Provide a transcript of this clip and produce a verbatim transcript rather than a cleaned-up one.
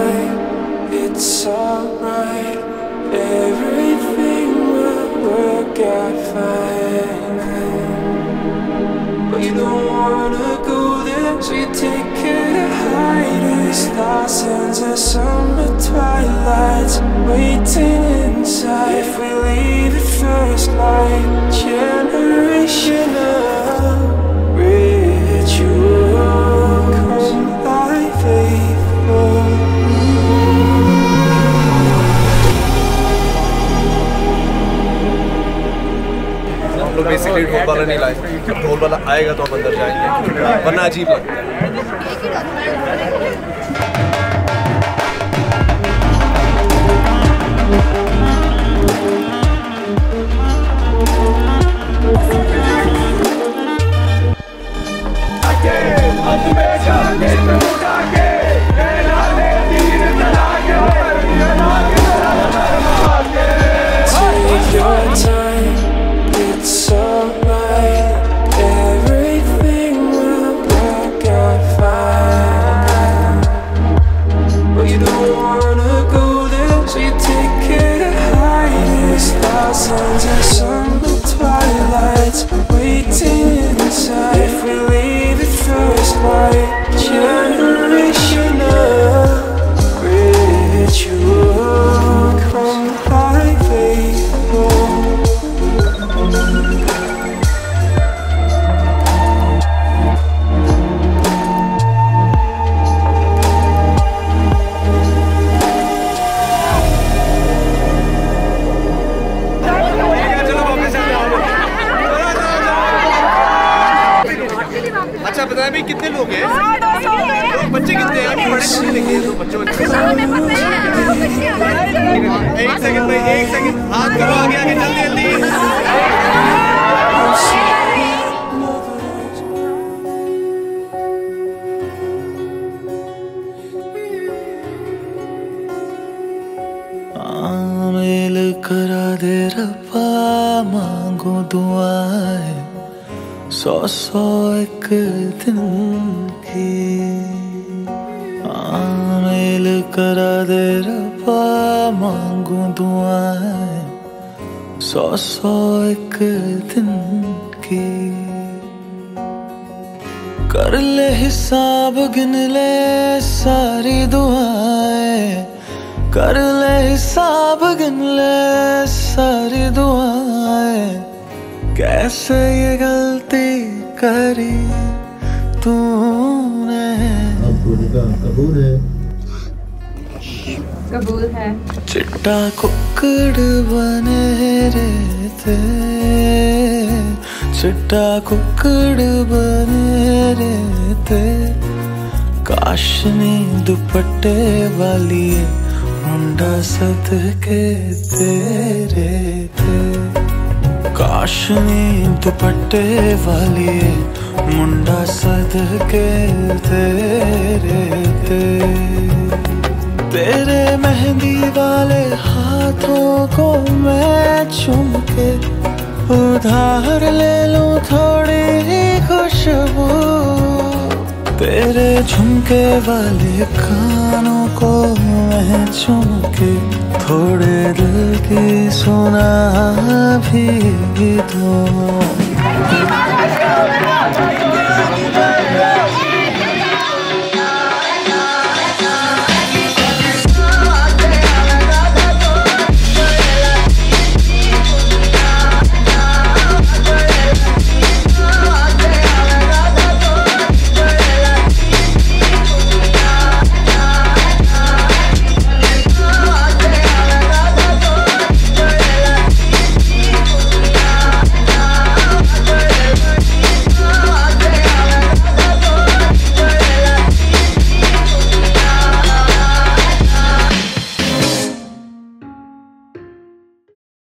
time, it's alright. Everything will work out fine. But you don't wanna go there, so you take it to hide it. Stars under summer twilights, waiting inside. If we leave at first light, generational ritual, come thy faithful. हम लोग basically ढोल वाला नहीं लाए, ढोल वाला आएगा तो हम अंदर जाएंगे, वरना अजीब लगता है। Take your time, it's alright. Everything will work out fine. But you don't wanna go there, so you take it to hide it. Stars under summer twilights, waiting inside. If we leave at first light, generational ritual, come thy faithful. अच्छा बताया भाई कितने लोग हैं? बच्चे कितने हैं? बड़े नहीं लेंगे तो बच्चों एक सेकंड भाई, एक सेकंड हाथ करो आगे आगे जल्दी जल्दी। आमिल करा दे रब्बा, मांगो दुआएं सौ सौ एक दिन की। आमिल करा दे रब्बा, मांगो दुआएं सौ सौ एक दिन की। कर ले हिसाब, गिन ले सारी दुआएं, कर ले हिसाब, गिन ले सारी दुआएं। कैसे ये गलती करी तूने? कबूल है, कबूल है। चिट्टा कुक्कड़ बने रहते, चिट्टा कुक्कड़ बने रहते। काशनी दुपट्टे वाली मुंडा सदके तेरे थे। काशनी दुपट्टे वाली मुंडा सदके तेरे थे। तेरे मेहंदी वाले हाथों को मैं चूम के उधार ले लूं थोड़ी ही खुशबू। तेरे झुमके वाले कानों को मैं चूम के थोड़े दिल की सुना भी दूं।